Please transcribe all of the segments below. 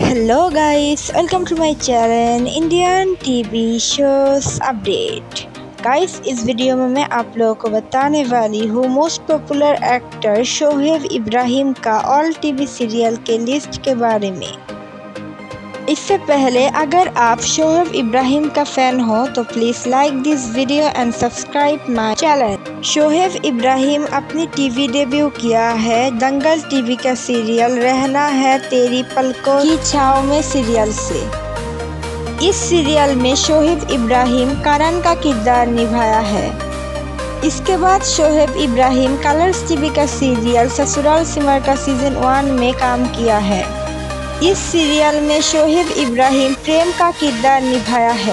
Hello guys, welcome to my channel Indian TV shows update। Guys इस वीडियो में मैं आप लोगों को बताने वाली हूँ most popular actor Shoaib Ibrahim का ऑल टीवी सीरियल के लिस्ट के बारे में। इससे पहले अगर आप शोहेब इब्राहिम का फैन हो तो please like this video and subscribe my channel. Shoaib Ibrahim अपनी टीवी डेब्यू किया है दंगल टीवी का सीरियल रहना है तेरी पलकों की छाँव में सीरियल से। इस सीरियल में शोहेब इब्राहिम करण का किरदार निभाया है। इसके बाद शोहेब इब्राहिम कलर्स टीवी का सीरियल ससुराल सिमर का सीजन 1 में काम किया है। इस सीरियल में शोहेब इब्राहिम प्रेम का किरदार निभाया है।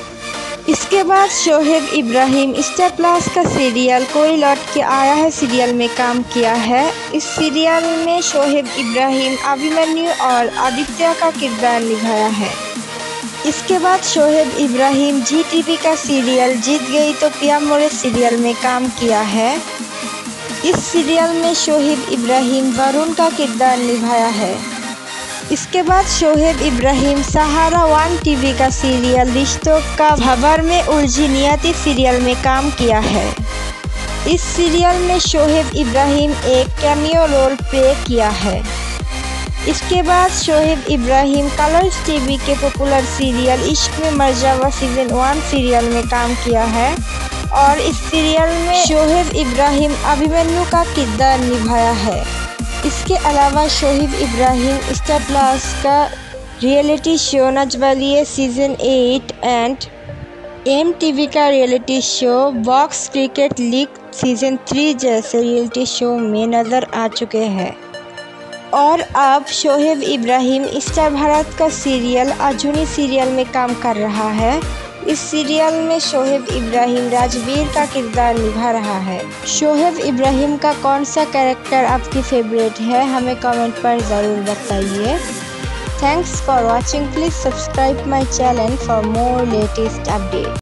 इसके बाद शोहेब इब्राहिम स्टार प्लस का सीरियल कोई लौट के आया है सीरियल में काम किया है। इस सीरियल में शोहेब इब्राहिम अभिमन्यु और आदित्य का किरदार निभाया है। इसके बाद शोहेब इब्राहिम जी टीवी का सीरियल जीत गई तो पिया मोरे सीरियल में काम किया है। इस सीरियल में शोहेब इब्राहिम वरुण का किरदार निभाया है। इसके बाद शोहेब इब्राहिम सहारा 1 टीवी का सीरियल रिश्तों का भंवर में उलझी नियति सीरियल में काम किया है। इस सीरियल में शोहेब इब्राहिम एक कैमियो रोल प्ले किया है। इसके बाद शोहेब इब्राहिम कलर्स टीवी के पॉपुलर सीरियल इश्क में मर जावा सीजन 1 सीरियल में काम किया है और इस सीरियल में शोहेब इब्राहिम अभिमन्यु का किरदार निभाया है। इसके अलावा शोहेब इब्राहिम स्टार प्लस का reality show Nach Baliye season 8 and MTV का reality show box cricket league season 3 जैसे रियलिटी शो में नज़र आ चुके हैं। और अब शोहेब इब्राहिम स्टार भारत का सीरियल अजूनी सीरियल में काम कर रहा है। इस सीरियल में शोहेब इब्राहिम राजवीर का किरदार निभा रहा है। शोहेब इब्राहिम का कौन सा कैरेक्टर आपकी फेवरेट है हमें कमेंट पर ज़रूर बताइए। Thanks for watching. Please subscribe my channel for more latest update.